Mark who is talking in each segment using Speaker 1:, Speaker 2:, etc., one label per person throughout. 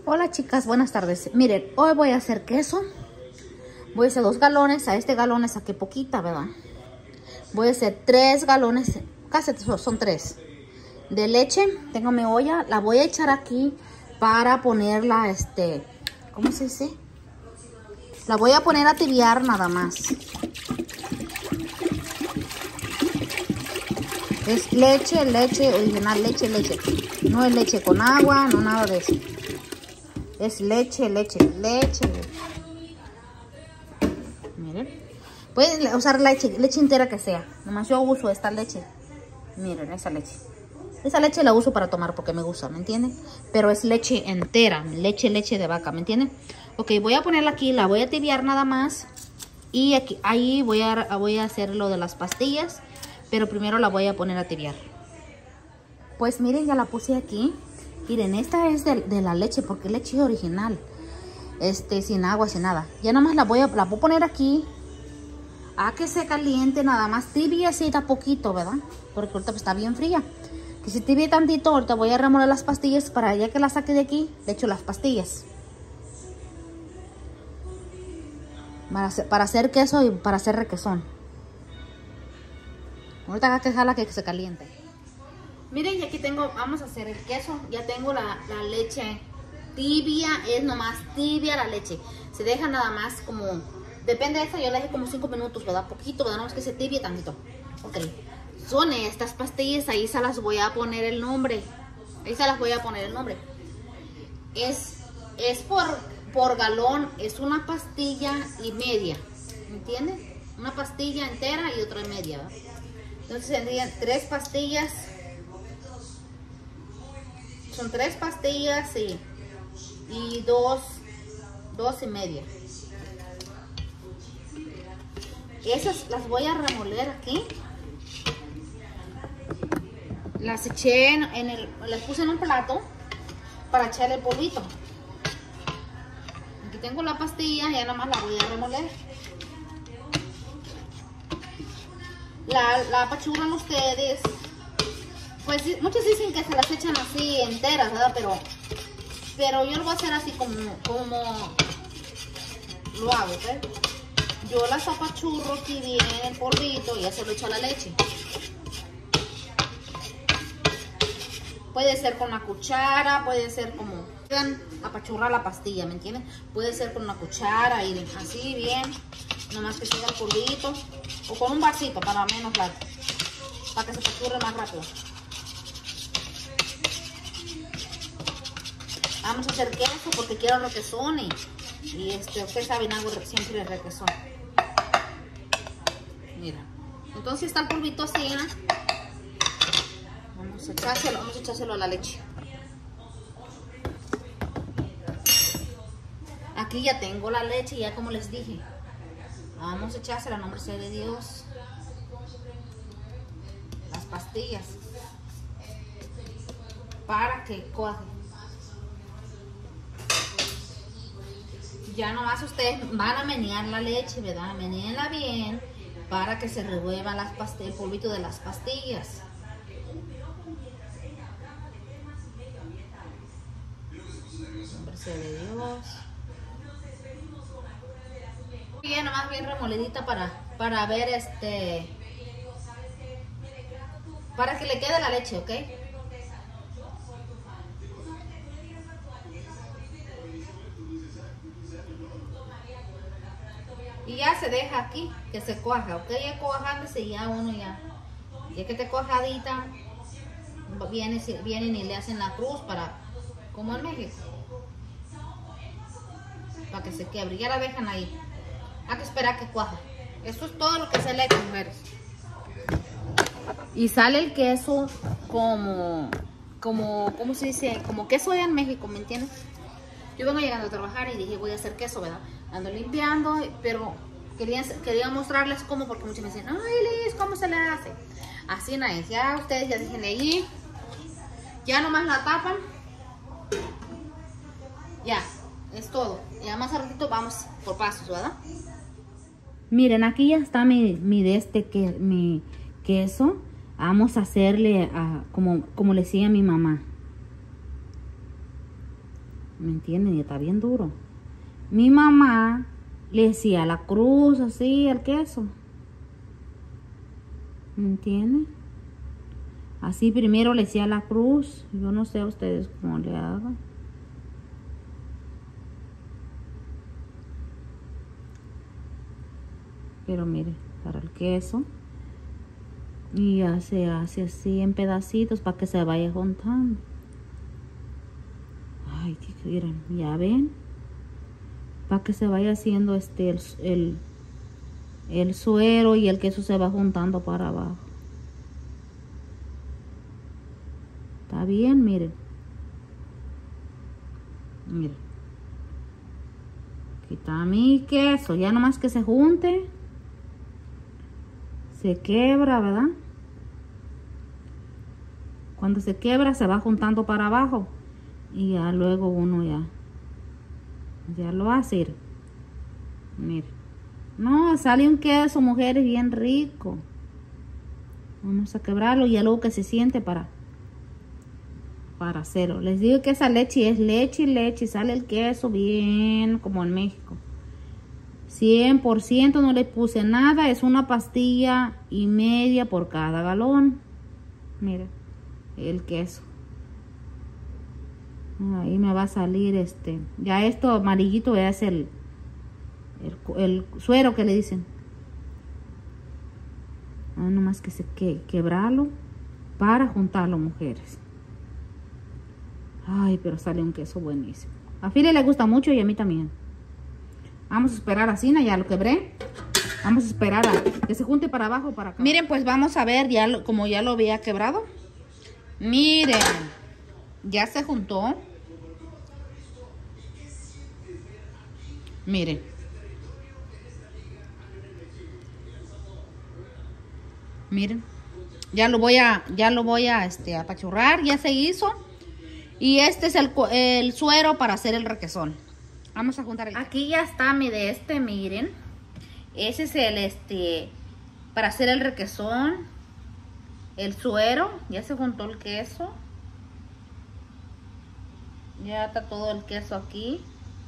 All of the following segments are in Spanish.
Speaker 1: Hola chicas, buenas tardes. Miren, hoy voy a hacer queso. Voy a hacer 2 galones. A este galón le saqué poquita, ¿verdad? Voy a hacer 3 galones, casi son 3. De leche. Tengo mi olla. La voy a echar aquí para ponerla, ¿cómo se dice? La voy a poner a tibiar nada más. Es leche original, leche. No es leche con agua, no nada de eso. Es leche. Miren. Pueden usar leche entera que sea. Nomás yo uso esta leche. Miren, esa leche. Esa leche la uso para tomar porque me gusta, ¿me entienden? Pero es leche entera, leche de vaca, ¿me entienden? Ok, voy a ponerla aquí, la voy a tibiar nada más. Y aquí, ahí voy a hacer lo de las pastillas. Pero primero la voy a poner a tibiar. Pues miren, ya la puse aquí. Miren, esta es de la leche, porque es leche original. Sin agua, sin nada. Ya nomás la voy a poner aquí. A que se caliente nada más. Tibiecita poquito, ¿verdad? Porque ahorita está bien fría. Que si tibie tantito, ahorita voy a remover las pastillas. Para ya que la saque de aquí, le echo las pastillas. Para hacer queso y para hacer requesón. Ahorita hay que dejarla que se caliente. Miren, y aquí tengo, vamos a hacer el queso. Ya tengo la leche tibia, es nomás tibia la leche. Se deja nada más como, depende de esta, yo la dejé como 5 minutos, ¿verdad? Poquito, ¿verdad? No es que se tibie tantito. Ok, son estas pastillas, ahí se las voy a poner el nombre. Es por galón, es una pastilla y media, ¿me entienden? Una pastilla entera y otra media, ¿verdad? Entonces tendrían 3 pastillas. Son 3 pastillas y 2 y media. Esas las voy a remoler aquí. Las eché las puse en un plato para echarle el polvito. Aquí tengo la pastilla, ya nomás la voy a remoler. La apachurran ustedes. Pues muchos dicen que se las echan así enteras, ¿verdad? Pero yo lo voy a hacer así como lo hago, ¿ok? Yo las apachurro aquí bien el polvito y ya se lo echo a la leche. Puede ser con una cuchara, puede ser como apachurrar la pastilla, ¿me entienden? Puede ser con una cuchara y así bien, nomás que siga el polvito. O con un vasito para menos largo, para que se apachurre más rápido. Vamos a hacer queso porque quiero requesón y ustedes saben, hago siempre requesón. Mira, entonces está el polvito así, ¿no? Vamos a echárselo a la leche. Aquí ya tengo la leche, ya como les dije. Vamos a echársela, en nombre sea de Dios. Las pastillas. Para que cuaje. Ya nomás ustedes van a menear la leche, ¿verdad? Menéenla bien para que se revuelva el polvito de las pastillas. Nombre sea de Dios. Y ya nomás bien remoledita para ver para que le quede la leche, ¿ok? Y ya se deja aquí, que se cuaja, ¿ok? Ya cuajándose y ya uno ya que esté cuajadita, vienen y le hacen la cruz como en México, para que se quiebre. Ya la dejan ahí. Hay que esperar que cuaje. Esto es todo lo que se le echa, mujeres. Y sale el queso ¿cómo se dice? Como queso allá en México, ¿me entiendes? Yo vengo llegando a trabajar y dije, voy a hacer queso, ¿verdad? Ando limpiando, pero quería mostrarles cómo, porque muchos me dicen, ay Liz, ¿cómo se le hace? Así no es, ya ustedes ya dejen ahí, ya nomás la tapan, ya, es todo. Ya más al ratito vamos por pasos, ¿verdad? Miren, aquí ya está mi queso. Vamos a hacerle como le decía mi mamá. ¿Me entienden? Y está bien duro. Mi mamá le hacía la cruz así al queso. ¿Me entienden? Así primero le hacía la cruz. Yo no sé a ustedes cómo le hagan. Pero mire, para el queso. Y ya se hace así en pedacitos para que se vaya juntando. Ay, miren, ya ven. Para que se vaya haciendo el suero y el queso se va juntando para abajo. Está bien, miren. Miren. Aquí está mi queso. Ya nomás que se junte. Se quebra, ¿verdad? Cuando se quebra se va juntando para abajo. Y ya luego uno ya lo hace. Miren. No, sale un queso, mujeres, bien rico. Vamos a quebrarlo y ya luego que se siente para hacerlo. Les digo que esa leche es leche y leche. Sale el queso bien como en México. 100%, no le puse nada. Es una pastilla y media por cada galón. Miren, el queso. Ahí me va a salir ya esto amarillito es el suero que le dicen. Nomás que se quebrarlo para juntarlo, mujeres. Ay, pero sale un queso buenísimo. A Fili le gusta mucho y a mí también. Vamos a esperar así, ya lo quebré. Vamos a esperar a que se junte para abajo para acá. Miren, pues vamos a ver como ya lo había quebrado. Miren, ya se juntó. Miren. Miren. Ya lo voy a apachurrar, ya se hizo. Y este es el suero para hacer el requesón. Vamos a juntar aquí ya está miren. Ese es el para hacer el requesón. El suero, ya se juntó el queso. Ya está todo el queso aquí.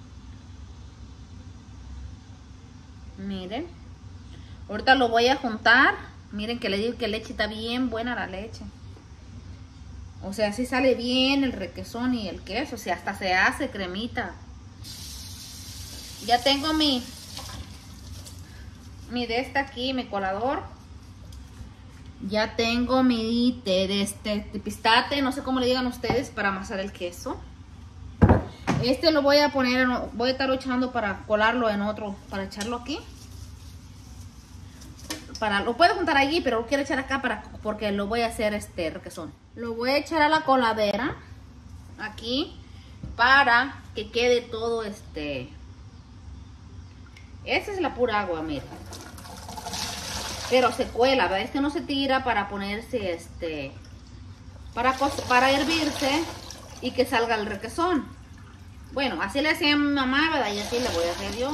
Speaker 1: Miren. Ahorita lo voy a juntar. Miren que le digo que leche está bien buena la leche. O sea, así sale bien el requesón y el queso. O sea, hasta se hace cremita. Ya tengo mi de esta aquí, mi colador. Ya tengo mi de pistate, no sé cómo le digan ustedes, para amasar el queso. Lo voy a poner, voy a estar echando para colarlo en otro, para echarlo aquí. Lo puedo juntar allí, pero lo quiero echar acá porque lo voy a hacer requesón. Lo voy a echar a la coladera, aquí, para que quede todo Esa es la pura agua, miren. Pero se cuela, ¿verdad? Es que no se tira para ponerse para hervirse y que salga el requesón. Bueno, así le hacía mi mamá, ¿verdad? Y así le voy a hacer yo.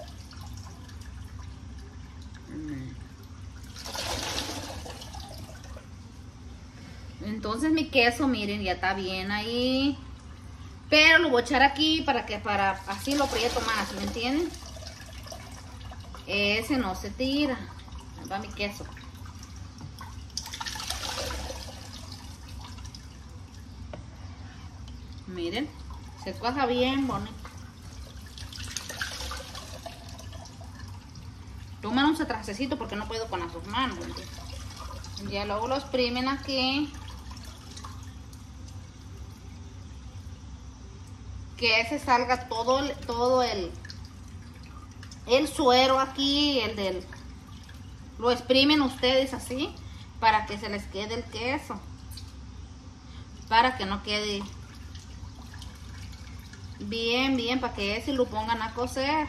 Speaker 1: Entonces mi queso, miren, ya está bien ahí. Pero lo voy a echar aquí para así lo aprieto más, ¿me entienden? Ese no se tira. Ahí va mi queso. Miren, se cuaja bien bonito. Toman un trastecito porque no puedo con las dos manos. Ya luego lo exprimen aquí. Que se salga todo el suero aquí, lo exprimen ustedes así para que se les quede el queso, para que no quede bien, para que ese lo pongan a cocer.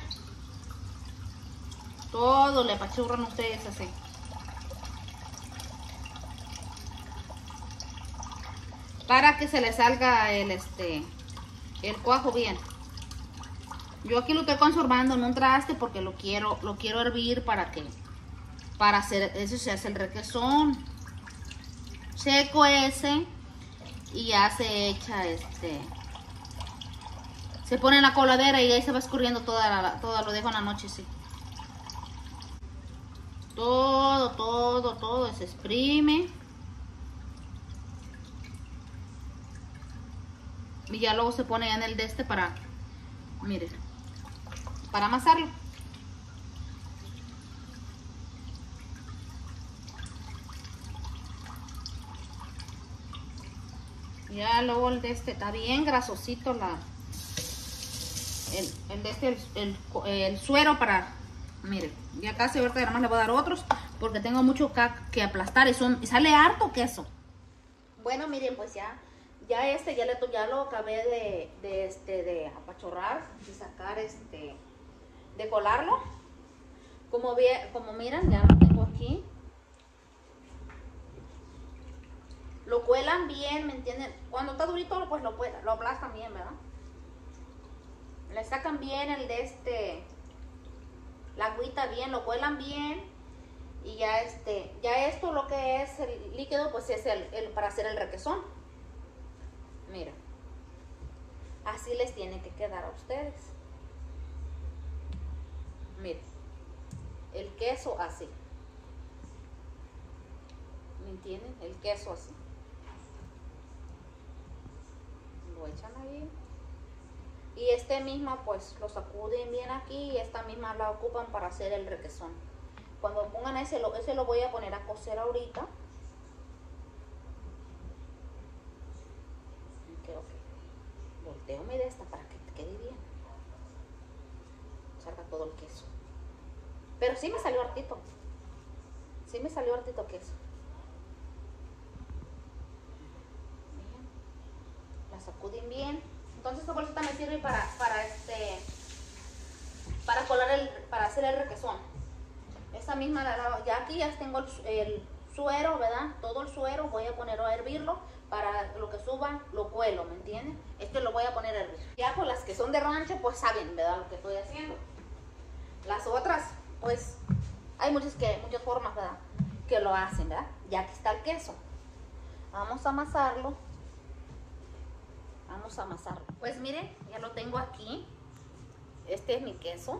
Speaker 1: Todo le apachurran ustedes así. Para que se les salga el cuajo bien. Yo aquí lo estoy conservando en un traste porque lo quiero hervir para hacer eso. Se hace el requesón seco ese y ya se echa Se pone en la coladera y ahí se va escurriendo toda lo dejo en la noche, sí. Todo se exprime. Y ya luego se pone ya en el de este para, miren, para amasarlo. Ya luego el de este está bien grasosito el suero para, miren, ya casi ahorita nada más le voy a dar otros porque tengo mucho que aplastar y sale harto queso. Bueno, miren, pues ya lo acabé de apachurrar, de sacar de colarlo. Como miran, ya lo tengo aquí. Lo cuelan bien, ¿me entienden? Cuando está durito, pues lo aplastan bien, ¿verdad? Le sacan bien la agüita bien, lo cuelan bien. Y ya esto lo que es el líquido, pues es para hacer el requesón. Mira. Así les tiene que quedar a ustedes. Miren. El queso así. ¿Me entienden? El queso así. Lo echan ahí. Y misma pues lo sacuden bien aquí y esta misma la ocupan para hacer el requesón. Cuando pongan ese lo voy a poner a cocer ahorita. Creo que volteome de esta para que quede bien. Salga todo el queso. Pero sí me salió hartito. Sí me salió hartito queso. Bien. La sacuden bien. Entonces esta bolsita me sirve para para hacer el requesón. Esta misma ya aquí ya tengo el suero, ¿verdad? Todo el suero voy a ponerlo a hervirlo para lo que suba lo cuelo, ¿me entienden? Lo voy a poner a hervir. Ya con las que son de rancho pues saben, ¿verdad? Lo que estoy haciendo. Las otras pues hay muchas formas, ¿verdad? Que lo hacen, ¿verdad? Ya aquí está el queso. Vamos a amasarlo. Vamos a amasarlo. Pues miren, ya lo tengo aquí. Este es mi queso.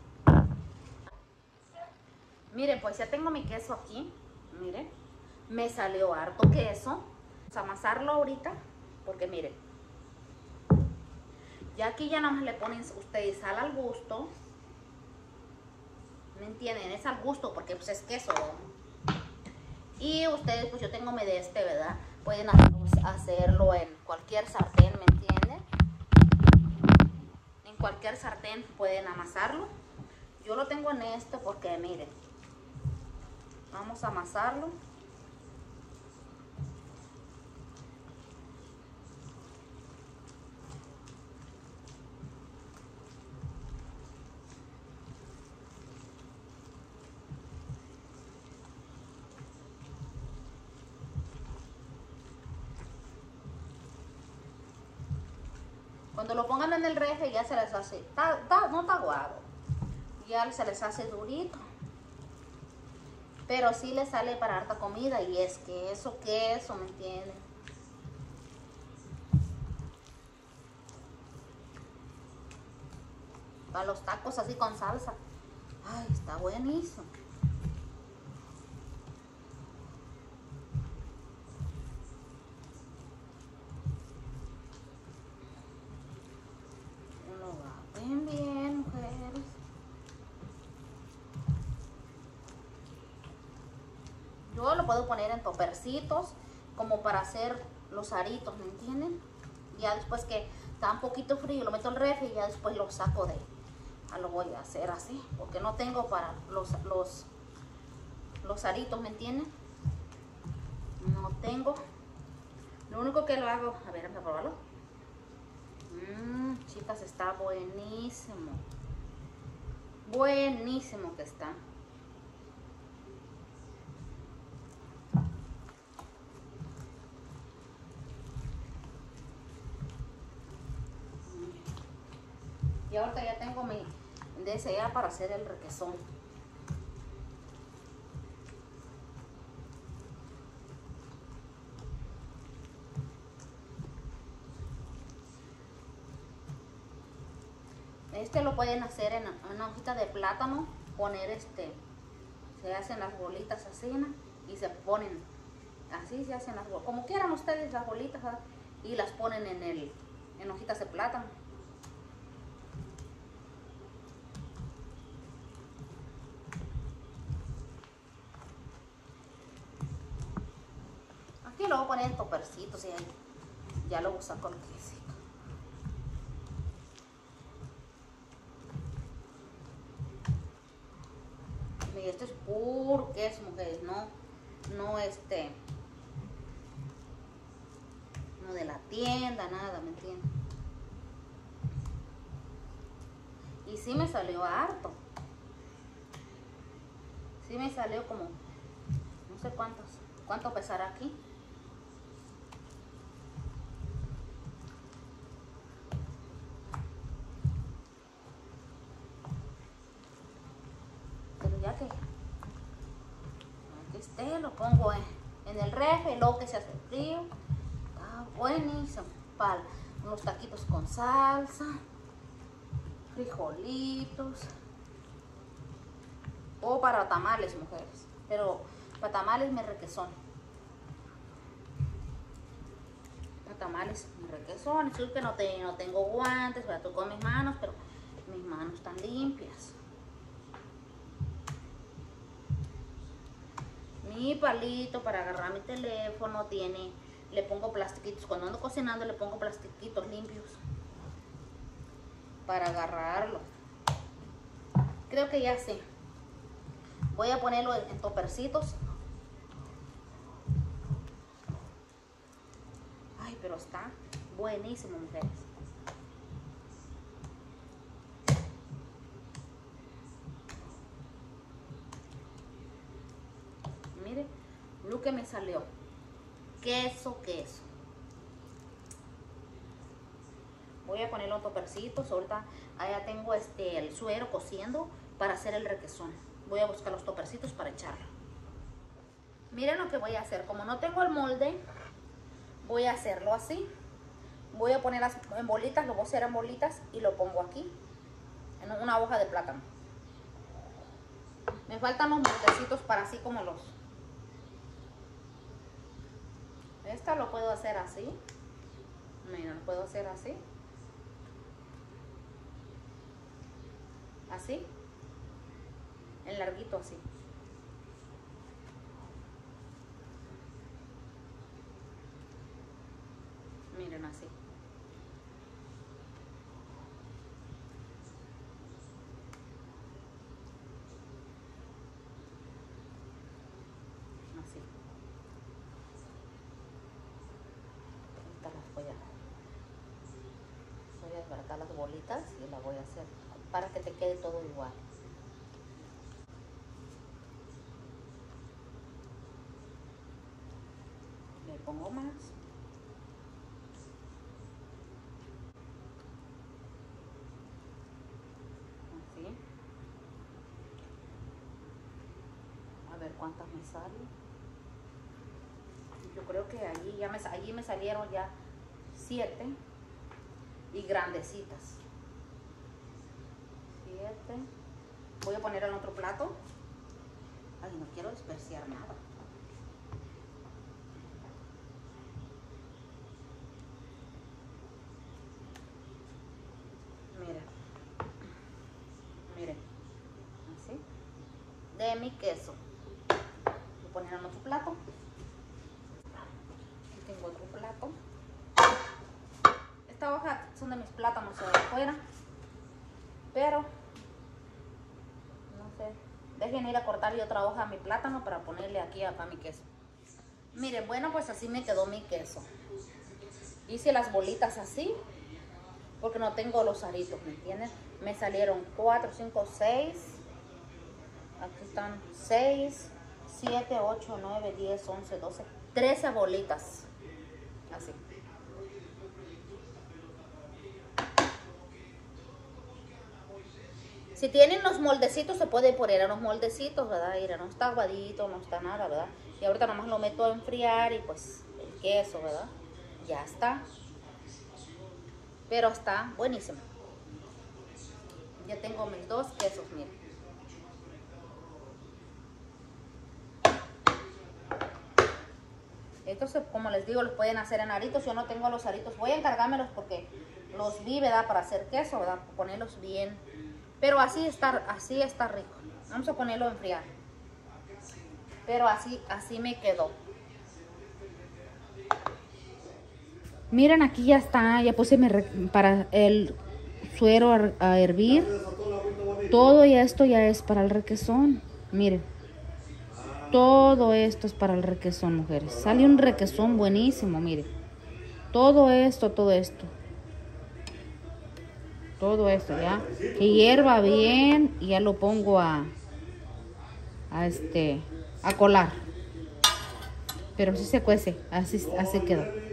Speaker 1: Miren, pues ya tengo mi queso aquí. Miren, me salió harto queso. Vamos a amasarlo ahorita, porque miren, ya aquí ya nada más le ponen ustedes sal al gusto. ¿Me entienden? Es al gusto porque pues es queso, ¿verdad? Y ustedes, pues yo tengo mi ¿verdad? Pueden hacerlo en cualquier sartén, ¿me entienden? En cualquier sartén pueden amasarlo. Yo lo tengo en porque miren, vamos a amasarlo. Cuando lo pongan en el refri ya se les hace, no está aguado, ya se les hace durito. Pero sí le sale para harta comida y es queso, ¿me entienden? Para los tacos así con salsa. Ay, está buenísimo. Lo baten bien, mujeres. Yo lo puedo poner en topercitos como para hacer los aritos, ¿me entienden? Ya después que está un poquito frío, lo meto al refri y ya después lo saco lo voy a hacer así, porque no tengo para los aritos, ¿me entienden? No tengo. Lo único que lo hago, a ver, vamos a probarlo. Chicas, está buenísimo. Buenísimo que está. Y ahorita ya tengo mi DSA para hacer el requesón. Este lo pueden hacer en una hojita de plátano, poner se hacen las bolitas así, ¿no? Y se ponen, así se hacen las bolitas, como quieran ustedes las bolitas, ¿verdad? Y las ponen en hojitas de plátano. Aquí lo voy a poner en topercitos y ahí ya lo voy a usar con quesito. Y esto es puro queso, mujeres, no de la tienda, nada, ¿me entienden? Y sí me salió harto. Sí me salió como, no sé cuánto pesará aquí. Pero ya que aquí lo pongo en el refri, y luego que se hace frío. Está buenísimo para unos taquitos con salsa, frijolitos, o para tamales, mujeres. Pero para tamales mi requesón. Para tamales mi requesón. Es que no tengo guantes, estoy con mis manos, pero mis manos están limpias. Mi palito para agarrar mi teléfono le pongo plastiquitos. Cuando ando cocinando le pongo plastiquitos limpios para agarrarlo. Creo que ya sé. Voy a ponerlo en topercitos. Ay, pero está buenísimo, mujeres. Miren lo que me salió. Queso. Voy a ponerlo en topercitos. Ahorita allá tengo el suero cociendo para hacer el requesón. Voy a buscar los topercitos para echarlo. Miren lo que voy a hacer. Como no tengo el molde, voy a hacerlo así. Voy a poner en bolitas, lo voy a hacer en bolitas y lo pongo aquí, en una hoja de plátano. Me faltan los moldecitos para así como los... Esta lo puedo hacer así. Miren, lo puedo hacer así. Así. En larguito así. Miren así. Así. Ahorita las voy a desbaratar las bolitas y las voy a hacer para que te quede todo igual. Le pongo más. Así. A ver cuántas me salen. Yo creo que allí me salieron ya 7 y grandecitas. 7. Voy a poner en otro plato. Ay, no quiero desperdiciar nada. Miren, así, de mi queso. Voy a poner en otro plato. Aquí tengo otro plato. Esta hoja son de mis plátanos de afuera, pero no sé, dejen ir a cortar otra hoja a mi plátano para ponerle aquí a mi queso. Miren, bueno, pues así me quedó mi queso. Hice las bolitas así porque no tengo los aritos, ¿me entienden? Me salieron 4, 5, 6. Aquí están 6, 7, 8, 9, 10, 11, 12, 13 bolitas. Así. Si tienen los moldecitos, se puede poner a los moldecitos, ¿verdad? Mira, no está aguadito, no está nada, ¿verdad? Y ahorita nomás lo meto a enfriar y pues el queso, ¿verdad? Ya está. Pero está buenísimo. Ya tengo mis 2 quesos, miren. Estos, como les digo, los pueden hacer en aritos. Yo no tengo los aritos. Voy a encargármelos porque los vi, ¿verdad? Para hacer queso, ¿verdad? Ponerlos bien. Pero así está rico. Vamos a ponerlo a enfriar. Pero así me quedó. Miren, aquí ya está. Ya puse para el suero a hervir. Todo esto ya es para el requesón. Miren. Todo esto es para el requesón, mujeres. Sale un requesón buenísimo, miren. Todo esto. Todo esto ya. Que hierva bien y ya lo pongo a colar. Pero sí se cuece, así quedó.